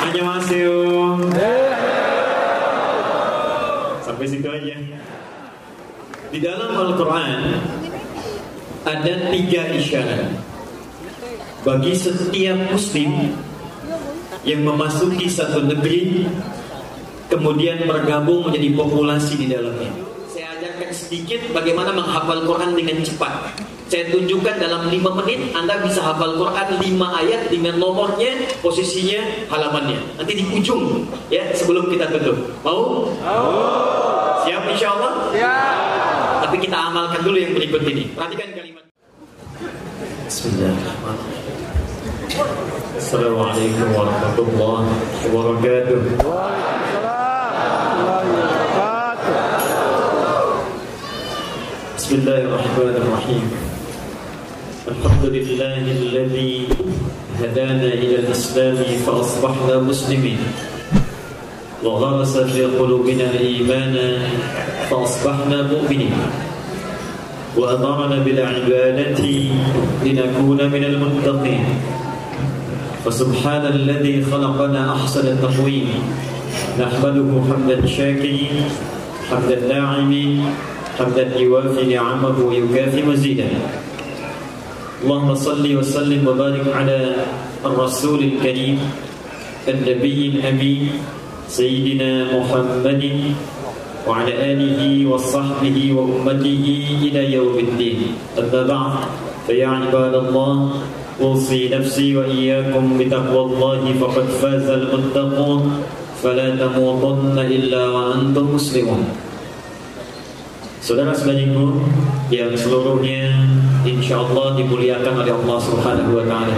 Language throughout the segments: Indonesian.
Annyeonghaseyo. Sampai situ aja. Di dalam Al-Quran ada 3 isyarat bagi setiap muslim yang memasuki satu negeri kemudian bergabung menjadi populasi di dalamnya. Saya ajarkan sedikit bagaimana menghafal Quran dengan cepat. Saya tunjukkan dalam 5 menit Anda bisa hafal Quran 5 ayat dengan nomornya, posisinya, halamannya. Nanti di ujung ya, sebelum kita tutup. Mau? Siap insya Allah? Siap. Tapi kita amalkan dulu yang berikut ini. Perhatikan kalimat. Bismillahirrahmanirrahim. Assalamualaikum warahmatullahi wabarakatuh. Bismillahirrahmanirrahim. Alhamdulillahilladzi hadana ila al-islam fa asbahna muslimin wa gharasa fi qulubina al-iman fa asbahna mu'minin wa amarna bil ibadati linakuna min al-muttaqin. فسبحان الذي خلقنا أحسن التقويم نحمده حمدا شاكرين حمدا ناعمين حمدا يوافي نعمه ويكافي مزيدا. اللهم صل وسلم وبارك على الرسول الكريم النبي الأمين سيدنا محمد وعلى آله وصحبه وأمته إلى يوم الدين. أما بعد فيا عباد الله أوصي نفسي وإياكم بتقوى الله فقد فاز المتقون فلا تموتن إلا وأنتم مسلمون. Saudara-saudariku yang seluruhnya insyaallah dimuliakan oleh Allah Subhanahu wa taala.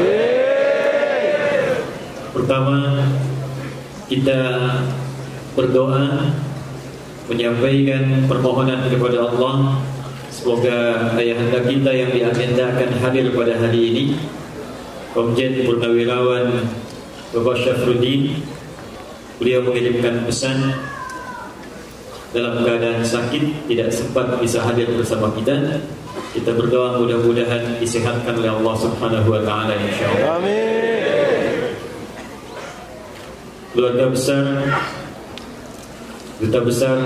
Pertama, kita berdoa menyampaikan permohonan kepada Allah semoga ayahanda kita yang diagendakan hadir pada hari ini, Komjen Purnawirawan Bapak Syafruddin, beliau mengirimkan pesan dalam keadaan sakit tidak sempat bisa hadir bersama kita. Kita berdoa mudah-mudahan disehatkan oleh Allah Subhanahu wa taala insyaallah. Amin. Keluarga besar, duta besar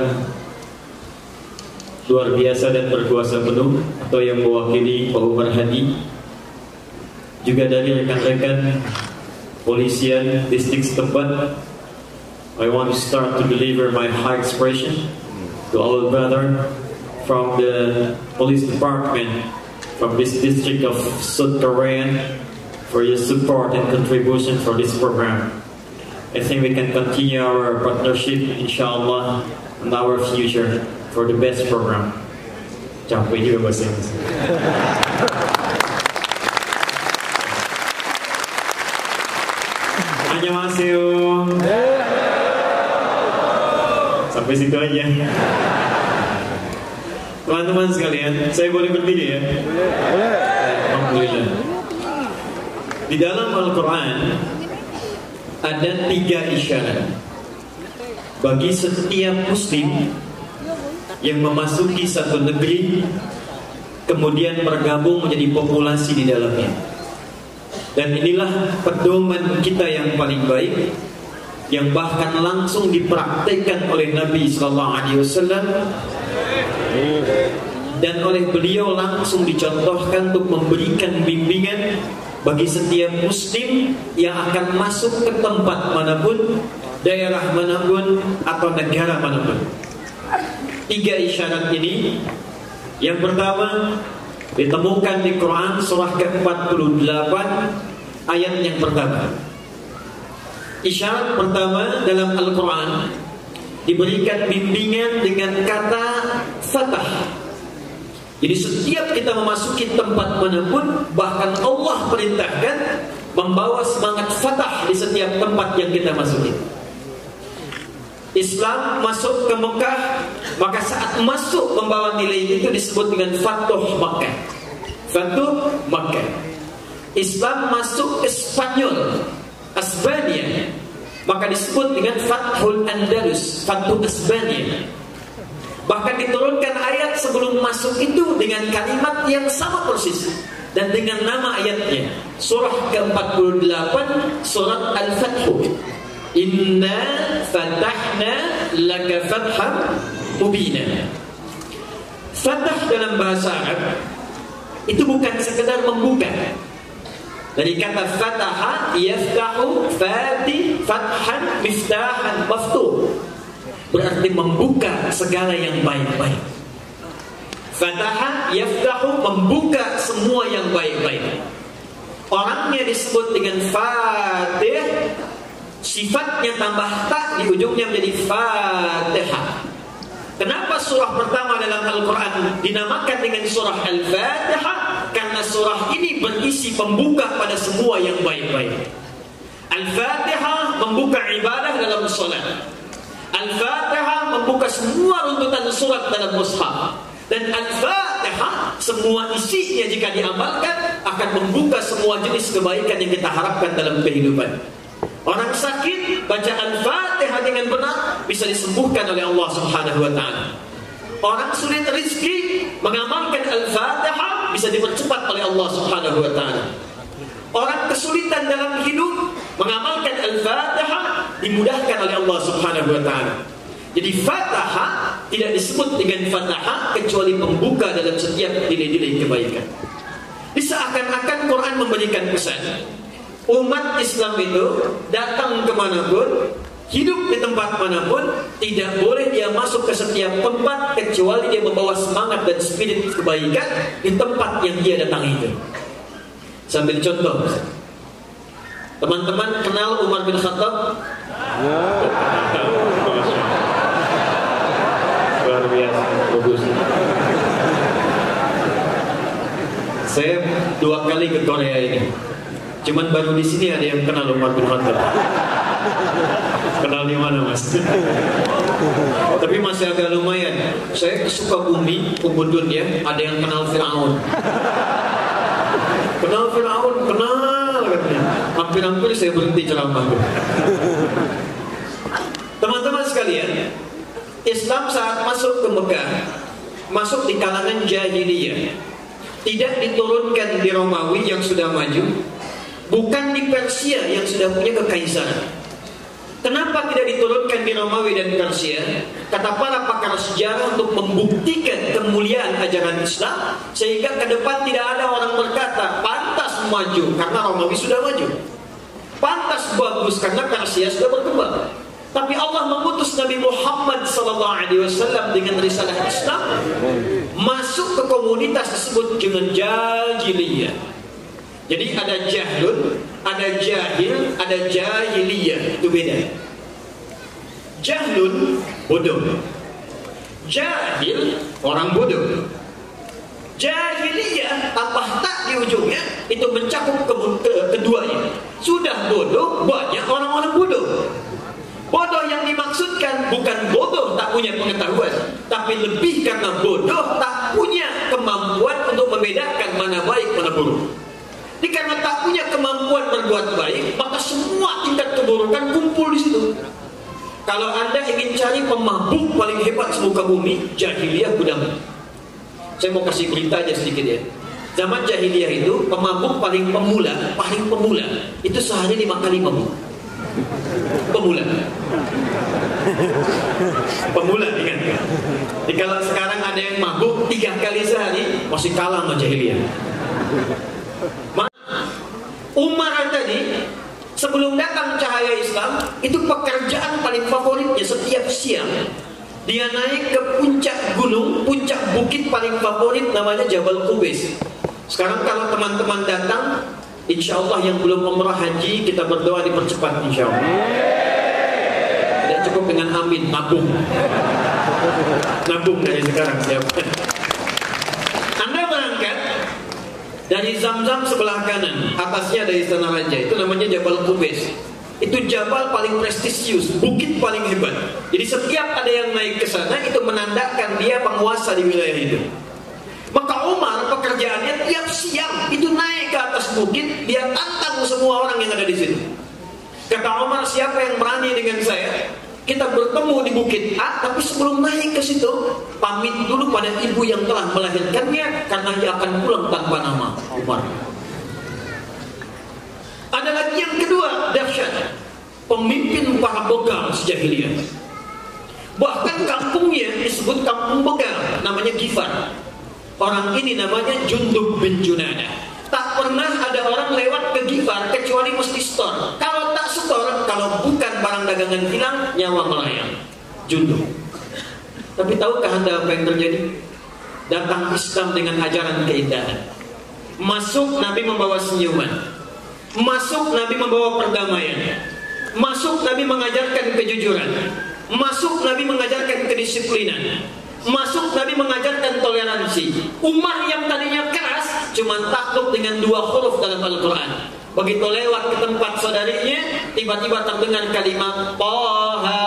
luar biasa dan berkuasa penuh atau yang mewakili Pak Umar Hadi, juga dari rekan-rekan polisian distrik setempat, I want to start to deliver my high expression to our brother from the police department from this district of South Korea for your support and contribution for this program. I think we can continue our partnership inshallah in our future for the best program. Capek juga bahasa Inggris. Annyeonghaseyo. Sampai situ aja. Teman-teman sekalian, saya boleh berdiri ya? Alhamdulillah. Di dalam Al-Quran ada 3 isyarat bagi setiap muslim yang memasuki satu negeri kemudian bergabung menjadi populasi di dalamnya. Dan inilah pedoman kita yang paling baik, yang bahkan langsung dipraktikkan oleh Nabi sallallahu alaihi wasallam dan oleh beliau langsung dicontohkan untuk memberikan bimbingan bagi setiap muslim yang akan masuk ke tempat manapun, daerah manapun atau negara manapun. 3 isyarat ini, yang pertama ditemukan di Quran surah ke-48 ayat yang pertama. Isyarat pertama dalam Al-Quran diberikan bimbingan dengan kata fatah. Jadi setiap kita memasuki tempat manapun, bahkan Allah perintahkan membawa semangat fatah di setiap tempat yang kita masuki. Islam masuk ke Mekah, maka saat masuk membawa nilai itu disebut dengan Fatuh Makkah. Fatuh Makkah. Islam masuk ke Spanyol, Asbania, maka disebut dengan Fathul Andalus, Fatuh Asbania. Bahkan diturunkan ayat sebelum masuk itu dengan kalimat yang sama persis dan dengan nama ayatnya. Surah ke-48 surat Al-Fathu. Inna fatahna laka fatham mubina. Fatah dalam bahasa Arab itu bukan sekedar membuka. Dari kata fataha yaftahu, fathan, miftahan, maftuh, berarti membuka segala yang baik-baik. Fataha yaftahu, membuka semua yang baik-baik. Orangnya disebut dengan fatih, sifatnya tambah ta di ujungnya menjadi fatihah. Kenapa surah pertama dalam Al-Quran dinamakan dengan surah Al-Fatihah? Karena surah ini berisi pembuka pada semua yang baik-baik. Al-Fatihah membuka ibadah dalam salat. Al-Fatihah membuka semua runtutan surat dalam mushaf. Dan Al-Fatihah semua isinya jika diamalkan akan membuka semua jenis kebaikan yang kita harapkan dalam kehidupan. Orang sakit baca Al-Fatihah dengan benar bisa disembuhkan oleh Allah Subhanahu wa taala. Orang sulit rezeki mengamalkan Al-Fatihah bisa dipercepat oleh Allah Subhanahu wa taala. Orang kesulitan dalam hidup mengamalkan Al-Fatihah dimudahkan oleh Allah Subhanahu wa taala. Jadi Fatihah tidak disebut dengan Fatihah kecuali pembuka dalam setiap nilai-nilai kebaikan. Seakan-akan Quran memberikan pesan, umat Islam itu datang kemanapun, hidup di tempat manapun, tidak boleh dia masuk ke setiap tempat kecuali dia membawa semangat dan spirit kebaikan di tempat yang dia datangi itu. Sambil contoh, teman-teman kenal Umar bin Khattab? Ya. Luar biasa, bagus. Saya 2 kali ke Korea ini. Cuman baru di sini ada yang kenal Umar bin Khattab. Kenal di mana, Mas? Tapi masih agak lumayan. Saya ke Sukabumi, Ubudun ya, ada yang kenal Fir'aun. Kenal Fir'aun, kenal katanya. Hampir-hampir saya berhenti ceramah. Teman-teman sekalian, Islam saat masuk ke Mekah, masuk di kalangan jahiliyah. Tidak diturunkan di Romawi yang sudah maju, bukan di Persia yang sudah punya kekaisaran. Kenapa tidak diturunkan di Romawi dan Persia? Kata para pakar sejarah untuk membuktikan kemuliaan ajaran Islam, sehingga ke depan tidak ada orang berkata pantas maju karena Romawi sudah maju, pantas bagus karena Persia sudah berkembang. Tapi Allah mengutus Nabi Muhammad SAW dengan risalah Islam masuk ke komunitas disebut dengan jahiliyah. Jadi ada jahlun, ada jahil, ada jahiliyah. Itu beda. Jahlun, bodoh. Jahil, orang bodoh. Jahiliyah, tambah tak di ujungnya, itu mencakup keduanya. Sudah bodoh, banyak orang-orang bodoh. Bodoh yang dimaksudkan bukan bodoh tak punya pengetahuan, tapi lebih karena bodoh tak punya kemampuan untuk membedakan mana baik mana buruk. Jadi karena tak punya kemampuan berbuat baik, maka semua tingkat keburukan kumpul di situ. Kalau Anda ingin cari pemabuk paling hebat semuka bumi, jahiliyah gudang. Saya mau kasih berita aja sedikit ya. Zaman jahiliyah itu pemabuk paling pemula itu sehari 5 kali mabuk. Pemula ingat. Jadi kalau sekarang ada yang mabuk 3 kali sehari masih kalah sama jahiliyah. Umar tadi sebelum datang cahaya Islam itu pekerjaan paling favoritnya setiap siang dia naik ke puncak gunung, puncak bukit paling favorit namanya Jabal Qubais. Sekarang kalau teman-teman datang, insya Allah yang belum umrah haji kita berdoa dipercepat insya Allah. Tidak cukup dengan amin, nabung dari sekarang siapa? Anda berangkat dari Zamzam sebelah kanan, atasnya ada Istana Raja, itu namanya Jabal Qubais. Itu jabal paling prestisius, bukit paling hebat. Jadi setiap ada yang naik ke sana itu menandakan dia penguasa di wilayah itu. Maka Umar pekerjaannya tiap siang itu naik ke atas bukit, dia tantang semua orang yang ada di situ. Kata Umar, siapa yang berani dengan saya? Kita bertemu di bukit A, tapi sebelum naik ke situ, pamit dulu pada ibu yang telah melahirkannya, karena dia akan pulang tanpa nama. Umar. Ada lagi yang kedua, dahsyat. pemimpin para begal sejahiliyah. Bahkan kampungnya disebut kampung begal, namanya Gifar. Orang ini namanya Jundub bin Junadah. Tak pernah ada orang lewat ke Gifar kecuali mesti store. Kalau tak store, kalau bukan barang dagangan hilang, nyawa melayang. Jundub. Tapi tahukah Anda apa yang terjadi? Datang Islam dengan ajaran keindahan. Masuk Nabi membawa senyuman. Masuk Nabi membawa perdamaian. Masuk Nabi mengajarkan kejujuran. Masuk Nabi mengajarkan kedisiplinan. Masuk Nabi mengajarkan toleransi. Ummah yang tadinya keras cuma takluk dengan 2 huruf dalam Al-Quran. Begitu lewat ke tempat saudarinya, tiba-tiba terdengar kalimat Taha.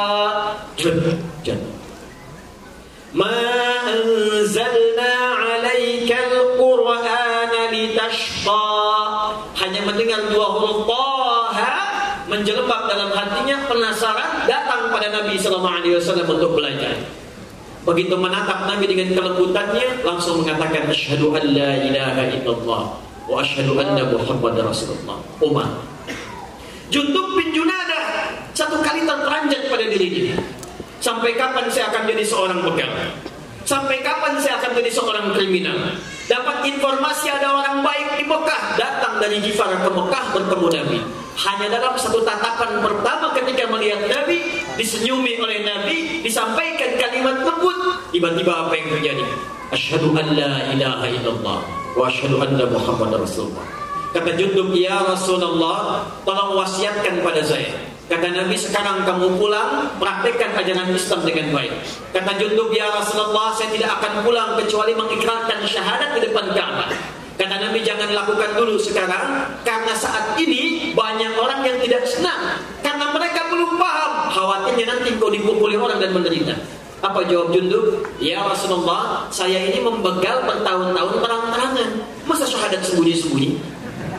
Ma anzalna 'alaikal Qur'ana litashqa. Hanya mendengar 2 huruf Taha menjelebak dalam hatinya, penasaran, datang pada Nabi SAW untuk belajar. Begitu menatap Nabi dengan kelembutannya, langsung mengatakan asyhadu an la ilaha illallah wa asyhadu anna Muhammadar Rasulullah. Umar. Jundub bin Junadah satu kali terperanjat pada dirinya. Sampai kapan saya akan jadi seorang begal? Sampai kapan saya akan jadi seorang kriminal? Dapat informasi ada orang baik di Mekah, datang dari Gifar ke Mekah bertemu Nabi. Hanya dalam satu tatapan pertama ketika melihat Nabi, disenyumi oleh Nabi, disampaikan kalimat lembut, tiba-tiba apa yang terjadi? Asyhadu an la ilaha illallah wa asyhadu anna Muhammadar Rasulullah. Kata Jundub, ya Rasulullah, tolong wasiatkan pada saya. Kata Nabi, sekarang kamu pulang, praktekkan ajaran Islam dengan baik. Kata Jundub, ya Rasulullah, saya tidak akan pulang kecuali mengikrarkan syahadat di depan Ka'bah. Kata Nabi, jangan lakukan dulu sekarang, karena saat ini banyak orang yang tidak senang, karena mereka belum paham. Khawatirnya nanti kau dipukuli orang dan menderita. Apa jawab Jundub? Ya Rasulullah, saya ini membegal bertahun-tahun terang-terangan. Masa syahadat sembunyi-sembunyi?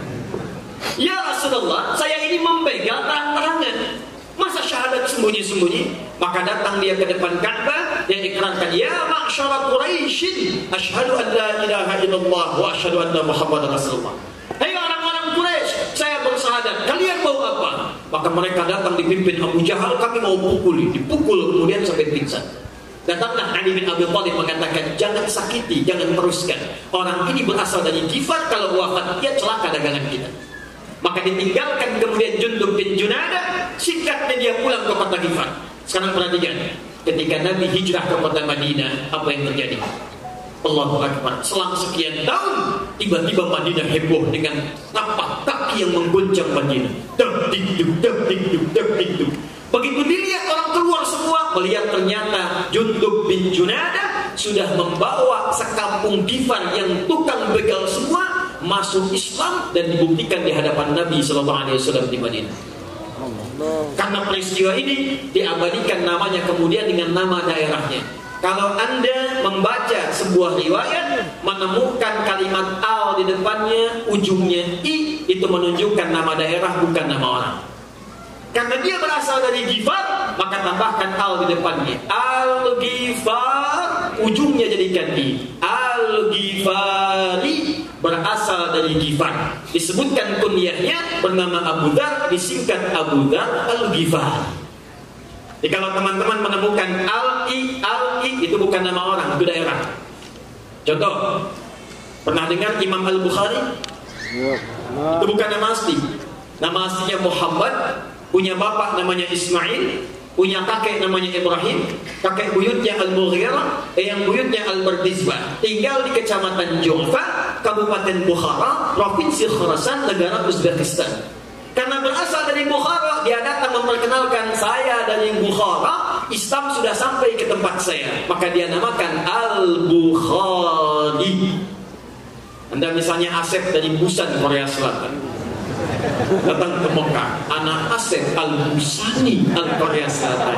Ya Rasulullah, saya ini membegal terang-terangan. Masa syahadat sembunyi-sembunyi? Maka datang dia ke depan Ka'bah, dia ikrarkan, ya ma'syara Quraisyin, asyhadu an la ilaha illallah wa asyhadu anna Muhammadar Rasulullah. Hei orang-orang Quraisy, saya bersyahadat, kalian mau apa? Maka mereka datang dipimpin Abu Jahal, kami mau pukuli, dipukul kemudian sampai pingsan. Datanglah Ali bin Abi Thalib mengatakan, jangan sakiti, jangan teruskan. Orang ini berasal dari Gifar, kalau wafat dia celaka dagangan kita. Maka ditinggalkan kemudian Jundub bin Junadah, singkatnya dia pulang ke kota Gifar. Sekarang perhatikan, ketika Nabi hijrah ke kota Madinah, apa yang terjadi? Allahu Akbar. Selang sekian tahun, tiba-tiba Madinah heboh dengan tapak kaki yang mengguncang Madinah. Begitu dilihat orang keluar semua, melihat ternyata Jundub bin Junadah sudah membawa sekampung Gifar yang tukang begal semua masuk Islam dan dibuktikan di hadapan Nabi SAW di Madinah. Karena peristiwa ini diabadikan namanya kemudian dengan nama daerahnya. Kalau Anda membaca sebuah riwayat menemukan kalimat al di depannya, ujungnya i, itu menunjukkan nama daerah bukan nama orang. Karena dia berasal dari Gifar, maka tambahkan al di depannya. Al-Gifar, ujungnya jadikan i. Al-Gifari, berasal dari Gifar. Disebutkan kunyahnya bernama Abu Dzar, disingkat Abu Dzar Al-Ghifari. Jadi kalau teman-teman menemukan Al-I itu bukan nama orang, itu daerah. Contoh, pernah dengar Imam Al-Bukhari? Itu bukan nama asli. Nama aslinya Muhammad, punya bapak namanya Ismail, punya kakek namanya Ibrahim, kakek buyutnya Al-Mughirah, yang buyutnya Al-Bardizbah. Tinggal di Kecamatan Ju'fa, Kabupaten Bukhara, Provinsi Khorasan, negara Uzbekistan. Karena berasal dari Bukhara, dia datang memperkenalkan, saya dari Bukhara, Islam sudah sampai ke tempat saya. Maka dia namakan Al-Bukhari. Anda misalnya Asep dari Busan, Korea Selatan, datang ke Mekah, anak Asep Al-Busani, Korea Selatan.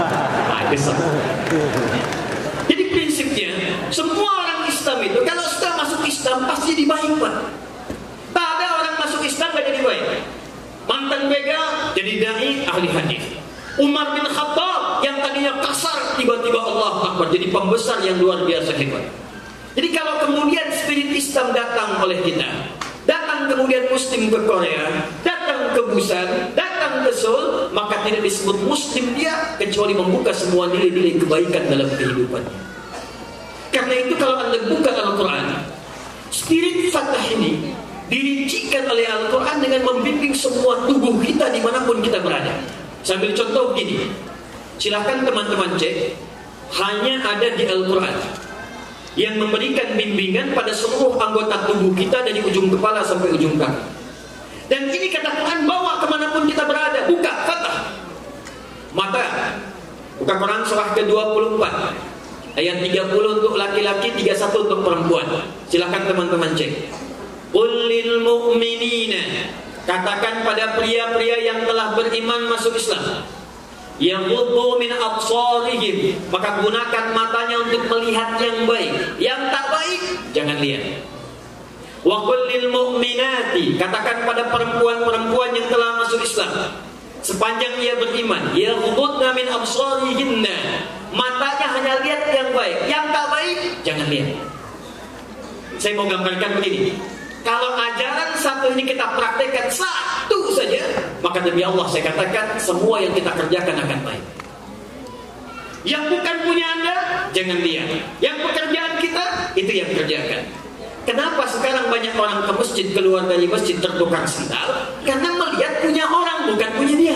Jadi prinsipnya, semua orang Islam itu kalau sudah masuk Islam pasti dibaik, Pak. Tak ada orang masuk Islam gak jadi baik. Mantan begal jadi dai ahli hadis. Umar bin Khattab yang tadinya kasar, tiba-tiba Allah Akbar jadi pembesar yang luar biasa hebat. Jadi kalau kemudian spirit Islam datang oleh kita, datang kemudian Muslim ke Korea, datang ke Busan, datang datang ke Seoul, maka tidak disebut muslim dia kecuali membuka semua nilai-nilai kebaikan dalam kehidupannya. Karena itu kalau Anda buka Al-Quran, spirit Fatah ini dirincikan oleh Al-Quran dengan membimbing semua tubuh kita dimanapun kita berada. Saya ambil contoh begini, silakan teman-teman cek, hanya ada di Al-Quran yang memberikan bimbingan pada seluruh anggota tubuh kita dari ujung kepala sampai ujung kaki. Dan ini kata Quran, bawa kemanapun kita berada. Buka Fatah, mata, buka Quran surah ke-24 ayat 30 untuk laki-laki, 31 untuk perempuan. Silakan teman-teman cek. Qul lil mu'minina, katakan pada pria-pria yang telah beriman masuk Islam, yaghuddu min absarihim, maka gunakan matanya untuk melihat yang baik. Yang tak baik jangan lihat. Wa qul lil mu'minati, katakan pada perempuan-perempuan yang telah masuk Islam sepanjang ia beriman, yaghuddna min absarihinna, matanya hanya lihat yang baik, yang tak baik jangan lihat. Saya mau gambarkan begini, kalau ajaran satu ini kita praktekkan satu saja, maka demi Allah saya katakan semua yang kita kerjakan akan baik. Yang bukan punya Anda jangan lihat, yang pekerjaan kita itu yang kerjakan. Kenapa sekarang banyak orang ke masjid, keluar dari masjid tertukar sandal? Karena melihat punya orang, bukan punya dia.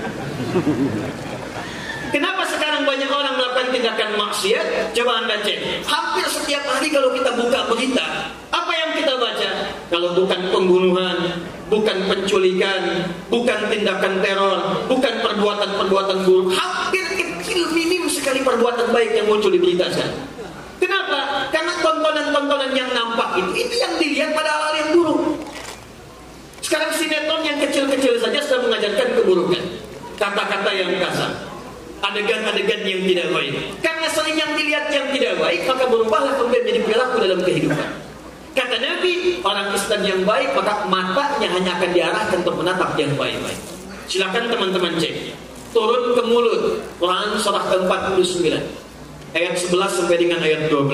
Kenapa sekarang banyak orang melakukan tindakan maksiat? Coba Anda cek, hampir setiap hari kalau kita buka berita, apa yang kita baca? Kalau bukan pembunuhan, bukan penculikan, bukan tindakan teror, bukan perbuatan-perbuatan buruk, hampir kecil minim sekali perbuatan baik yang muncul di berita sekarang. Kenapa? Karena tontonan-tontonan yang nampak itu yang dilihat pada hal yang buruk. Sekarang sinetron yang kecil-kecil saja sudah mengajarkan keburukan, kata-kata yang kasar, adegan-adegan yang tidak baik. Karena sering yang dilihat yang tidak baik, maka berubahlah kemudian menjadi perilaku dalam kehidupan. Kata Nabi, orang Islam yang baik maka matanya hanya akan diarahkan untuk menatap yang baik-baik. Silakan teman-teman cek, turun ke mulut, Quran surah ke-49 ayat 11 sampai dengan ayat 12.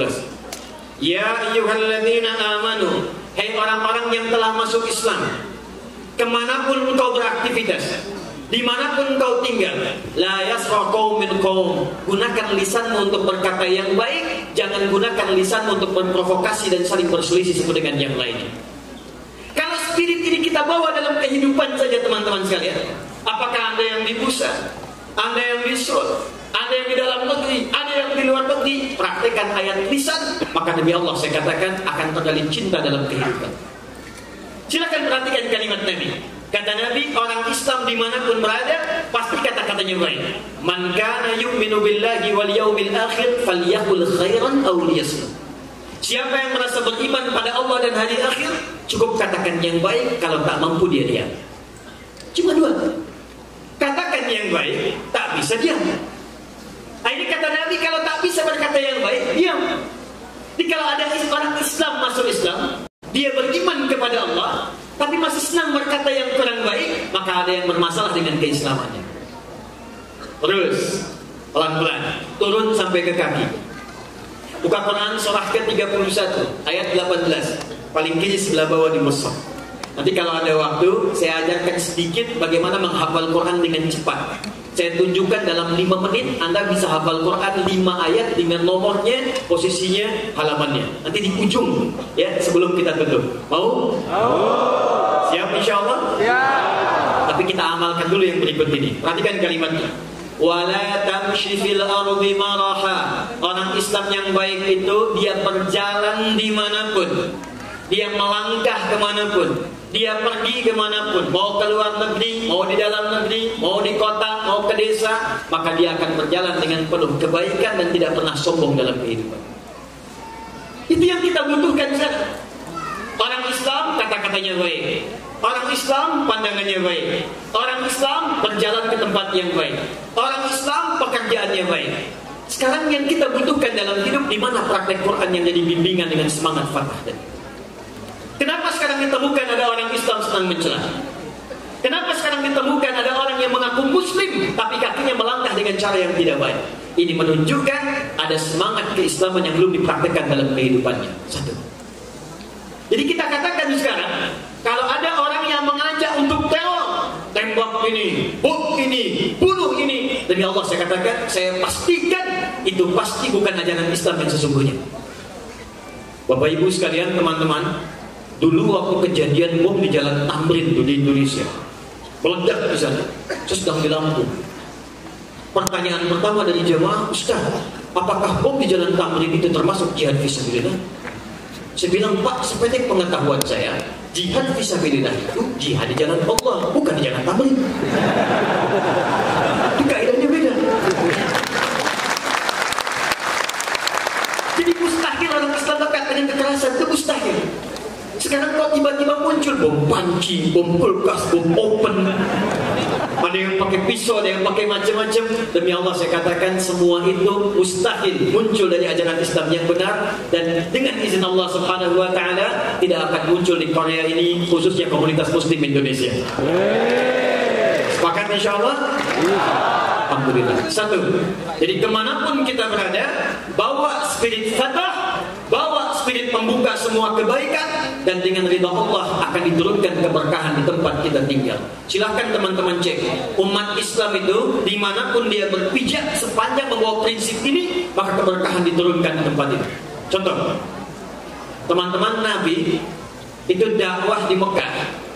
Ya ayyuhalladzina amanu, hai orang-orang yang telah masuk Islam, kemanapun engkau beraktivitas, dimanapun engkau tinggal, la yasra qaumin qaum, gunakan lisanmu untuk berkata yang baik, jangan gunakan lisanmu untuk memprovokasi dan saling berselisih satu dengan yang lainnya. Kalau spirit ini kita bawa dalam kehidupan saja teman-teman sekalian, apakah Anda yang di pusat, Anda yang di Seoul, Anda yang di dalam negeri, Anda yang di luar negeri, praktekkan ayat lisan, maka demi Allah saya katakan akan terjalin cinta dalam kehidupan. Silakan perhatikan kalimat Nabi. Kata Nabi, orang Islam dimanapun berada pasti kata-katanya baik. Man kana yu'minu billahi wal yawmil akhir falyaqul khairan aw liyasmut. Siapa yang merasa beriman pada Allah dan hari akhir, cukup katakan yang baik, kalau tak mampu dia diam. Cuma dua. Katakan yang baik, tak bisa diam. Nah, ini kata Nabi, kalau tak bisa berkata yang baik, diam. Jadi kalau ada orang Islam masuk Islam, dia beriman kepada Allah, tapi masih senang berkata yang kurang baik, maka ada yang bermasalah dengan keislamannya. Terus pelan-pelan turun sampai ke kaki. Buka Quran surah ke-31 ayat 18, paling kiri sebelah bawah di mushaf. Nanti kalau ada waktu saya ajarkan sedikit bagaimana menghafal Quran dengan cepat. Saya tunjukkan dalam 5 menit Anda bisa hafal Quran 5 ayat dengan nomornya, posisinya, halamannya. Nanti di ujung ya, sebelum kita tutup. Mau? Siap insyaallah? Siap. Tapi kita amalkan dulu yang berikut ini. Perhatikan kalimatnya. Wala tamshi fil ardi maraha. Orang Islam yang baik itu dia berjalan dimanapun, dia melangkah kemanapun, dia pergi kemanapun, mau ke luar negeri, mau di dalam negeri, mau di kota, mau ke desa, maka dia akan berjalan dengan penuh kebaikan dan tidak pernah sombong dalam kehidupan. Itu yang kita butuhkan sekarang. Orang Islam kata-katanya baik, orang Islam pandangannya baik, orang Islam berjalan ke tempat yang baik, orang Islam pekerjaannya baik. Sekarang yang kita butuhkan dalam hidup, di mana praktek Quran yang jadi bimbingan dengan semangat Fatah tadi. Kenapa sekarang ditemukan ada orang Islam sedang mencela? Kenapa sekarang ditemukan ada orang yang mengaku Muslim tapi kakinya melangkah dengan cara yang tidak baik? Ini menunjukkan ada semangat keislaman yang belum dipraktekkan dalam kehidupannya. Satu. Jadi kita katakan sekarang, kalau ada orang yang mengajak untuk teror, tembak ini, bom ini, bunuh ini. Demi Allah saya katakan, saya pastikan itu pasti bukan ajaran Islam yang sesungguhnya. Bapak Ibu sekalian, teman-teman, dulu waktu kejadian bom di Jalan Tamrin di Indonesia, meledak di sana, saya sedang di Lampung. Pertanyaan pertama dari jemaah, Ustaz, apakah bom di Jalan Tamrin itu termasuk jihad fisabilillah? Saya bilang, Pak, seperti pengetahuan saya, jihad fisabilillah itu jihad di jalan Allah, bukan di Jalan Tamrin. Itu kaidahnya beda. Jadi mustahil orang Islam dekat dengan kekerasan, itu mustahil. Sekarang kok tiba-tiba muncul bom panci, bom kulkas, bom open. Ada yang pakai pisau, ada yang pakai macam-macam. Demi Allah saya katakan semua itu mustahil muncul dari ajaran Islam yang benar. Dan dengan izin Allah Subhanahu wa ta'ala tidak akan muncul di Korea ini, khususnya komunitas muslim Indonesia. Sepakat insyaAllah? Alhamdulillah. Satu, jadi kemanapun kita berada, bawa spirit fatah, bawa spirit membuka semua kebaikan, dan dengan ridha Allah akan diturunkan keberkahan di tempat kita tinggal. Silahkan teman-teman cek, umat Islam itu dimanapun dia berpijak sepanjang membawa prinsip ini, maka keberkahan diturunkan di tempat itu. Contoh, teman-teman, Nabi itu dakwah di Mekah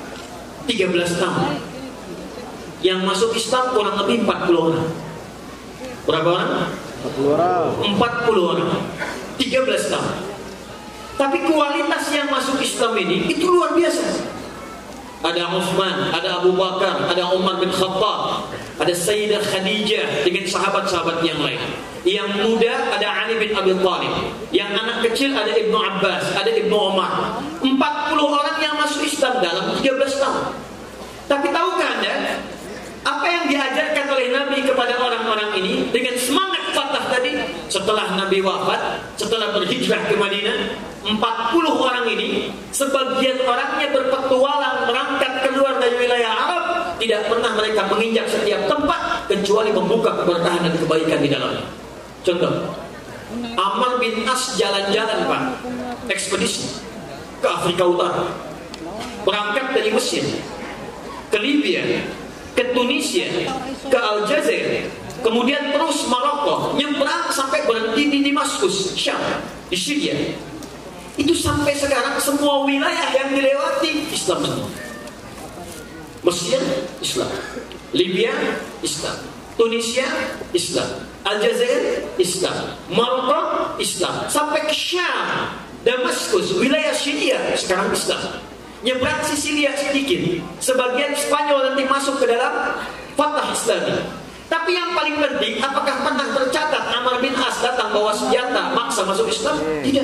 13 tahun. Yang masuk Islam kurang lebih 40 orang. Berapa orang? 40 orang. 40 orang. 13 tahun. Tapi kualitas yang masuk Islam ini itu luar biasa. Ada Utsman, ada Abu Bakar, ada Umar bin Khattab, ada Sayyidah Khadijah dengan sahabat-sahabat yang lain. Yang muda ada Ali bin Abi Thalib, yang anak kecil ada Ibnu Abbas, ada Ibnu Umar. 40 orang yang masuk Islam dalam 13 tahun. Tapi tahukah Anda apa yang diajarkan oleh Nabi kepada orang-orang ini dengan semangat fatah tadi? Setelah Nabi wafat, setelah berhijrah ke Madinah, 40 orang ini, sebagian orangnya berpetualang berangkat keluar dari wilayah Arab, tidak pernah mereka menginjak setiap tempat kecuali membuka keberkahan dan kebaikan di dalamnya. Contoh, Amr bin As jalan-jalan, Pak, ekspedisi ke Afrika Utara, berangkat dari Mesir ke Libya, ke Tunisia, ke Aljazair, kemudian terus Maroko, nyebrang sampai berhenti di Damaskus, Syam, di Syria. Itu sampai sekarang semua wilayah yang dilewati Islam semua. Mesir, Islam. Libya, Islam. Tunisia, Islam. Aljazair, Islam. Maroko, Islam. Sampai ke Syam, Damaskus, wilayah Syria, sekarang Islam. Nyebrang Sisilia sedikit, sebagian Spanyol nanti masuk ke dalam Fatah Islami. Tapi yang paling penting, apakah pernah tercatat Amr bin As datang bawa senjata maksa masuk Islam? Tidak.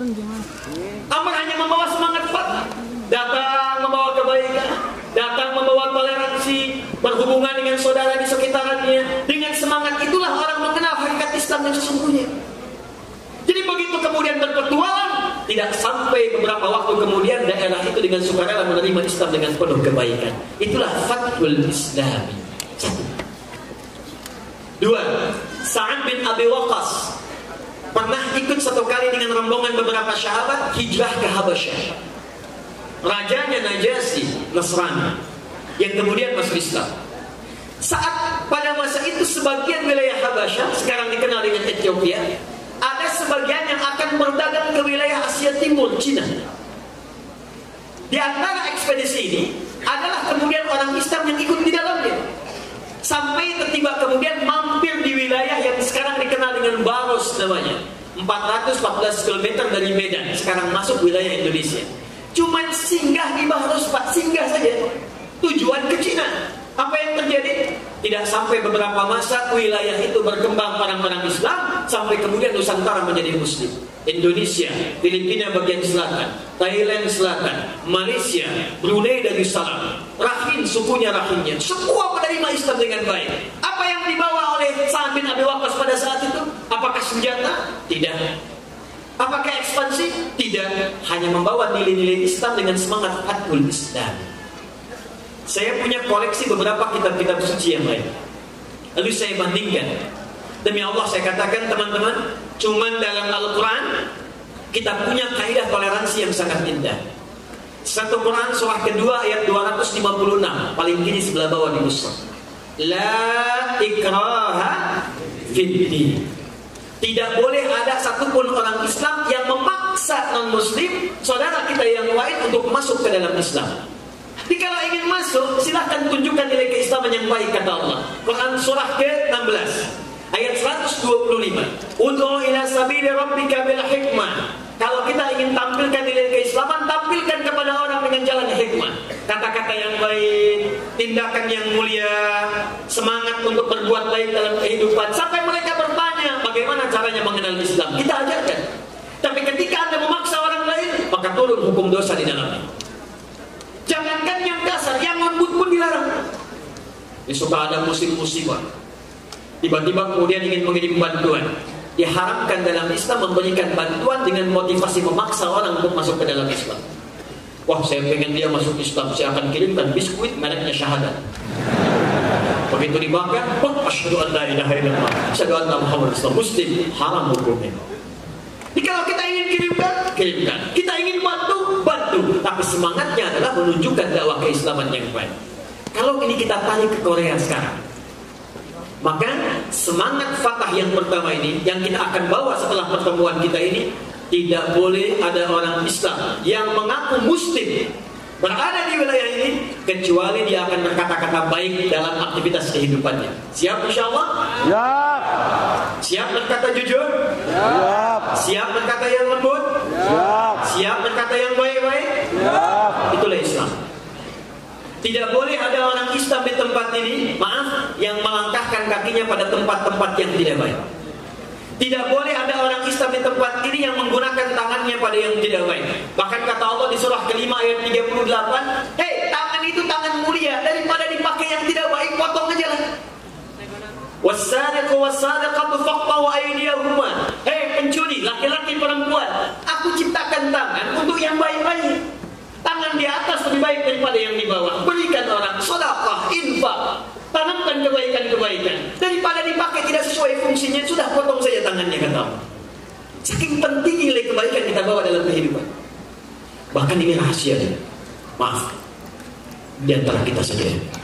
Amr hanya membawa semangat Fatah, datang membawa kebaikan, datang membawa toleransi, berhubungan dengan saudara di sekitarnya. Dengan semangat itulah orang mengenal hakikat Islam yang sesungguhnya. Jadi begitu kemudian berpetualang, tidak sampai beberapa waktu kemudian daerah itu dengan sukarela menerima Islam dengan penuh kebaikan. Itulah Fathul Islami. Satu. Dua, Sa'ad bin Abi Waqqas pernah ikut satu kali dengan rombongan beberapa sahabat hijrah ke Habasyah. Rajanya Najasyi, Nasrani, yang kemudian masuk Islam. Saat pada masa itu sebagian wilayah Habasyah, sekarang dikenal dengan Ethiopia, ada sebagian yang akan berdagang ke wilayah Asia Timur, Cina. Di antara ekspedisi ini adalah kemudian orang Islam yang ikut di dalamnya. Sampai tiba kemudian mampir di wilayah yang sekarang dikenal dengan Baros namanya. 414 km dari Medan, sekarang masuk wilayah Indonesia. Cuman singgah di Baros, Pak, singgah saja. Tujuan ke Cina. Apa yang terjadi? Tidak sampai beberapa masa wilayah itu berkembang orang-orang Islam, sampai kemudian Nusantara menjadi Muslim. Indonesia, Filipina bagian selatan, Thailand selatan, Malaysia, Brunei Darussalam, Rakhine, sukunya Rakhine, semua menerima Islam dengan baik. Apa yang dibawa oleh Sa'ad bin Abi Waqqas pada saat itu? Apakah senjata? Tidak. Apakah ekspansi? Tidak. Hanya membawa nilai-nilai Islam dengan semangat Fathul Islam. Saya punya koleksi beberapa kitab-kitab suci yang lain. Lalu saya bandingkan. Demi Allah saya katakan teman-teman, cuman dalam Al-Quran kita punya kaidah toleransi yang sangat indah. Satu Quran surah kedua ayat 256, paling kiri sebelah bawah di mushaf. La ikraha fiddin. Tidak boleh ada satupun orang Islam yang memaksa non-muslim, saudara kita yang lain, untuk masuk ke dalam Islam. Jadi kalau ingin masuk, silahkan tunjukkan nilai keislaman yang baik, kata Allah. Quran surah ke-16 ayat 125. Ud'u ila sabili rabbika bil hikmah. Kalau kita ingin tampilkan nilai keislaman, tampilkan kepada orang dengan jalan hikmah. Kata-kata yang baik, tindakan yang mulia, semangat untuk berbuat baik dalam kehidupan. Sampai mereka bertanya, bagaimana caranya mengenal Islam? Kita ajarkan. Tapi ketika Anda memaksa orang lain, maka turun hukum dosa di dalamnya. Jangankan yang kasar, yang lembut pun dilarang. Ini suka ada musibah. Tiba-tiba kemudian ingin mengirim bantuan. Diharamkan dalam Islam memberikan bantuan dengan motivasi memaksa orang untuk masuk ke dalam Islam. Wah, saya pengen dia masuk Islam, saya akan kirimkan biskuit mereknya Syahadat. Begitu dimakan, asyhadu an la ilaha illallah, asyhadu anna Muhammadar Rasulullah, muslim, haram hukumnya. Jadi kalau kita ingin kirimkan. Kita ingin bantu. Tapi semangatnya adalah menunjukkan dakwah keislaman yang baik. Kalau ini kita tarik ke Korea sekarang, maka semangat Fatah yang pertama ini yang kita akan bawa setelah pertemuan kita ini, tidak boleh ada orang Islam yang mengaku muslim berada di wilayah ini kecuali dia akan berkata-kata baik dalam aktivitas kehidupannya. Siap insyaallah? Siap. Siap berkata jujur? Siap. Siap berkata yang lembut? Siap. Siap berkata yang baik-baik? Siap. Itulah Islam. Tidak boleh ada orang Islam di tempat ini, maaf, yang melangkahkan kakinya pada tempat-tempat yang tidak baik. Tidak boleh ada orang Islam di tempat ini yang menggunakan tangannya pada yang tidak baik. Bahkan kata Allah di surah ke-5 ayat 38, hei, tangan itu tangan mulia, daripada dipakai yang tidak baik, potong aja lah. Wassariqu wassariqatu faqta'u aydiyahuma. Hei pencuri, laki-laki perempuan, aku ciptakan tangan untuk yang baik-baik. Tangan di atas lebih baik daripada yang di bawah. Berikan orang sedekah, infak, tanamkan kebaikan-kebaikan. Daripada dipakai tidak sesuai fungsinya, sudah potong saja tangannya, kata Allah. Saking penting nilai kebaikan kita bawa dalam kehidupan. Bahkan ini rahasia. Maaf, di antara kita saja.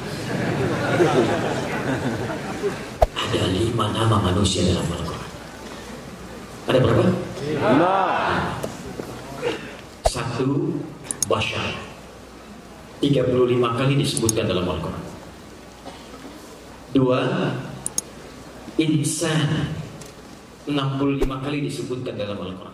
Ada 5 nama manusia dalam Al-Quran. Ada berapa? 1 Bashar, 35 kali disebutkan dalam Al-Quran. 2 Insan, 65 kali disebutkan dalam Al-Quran.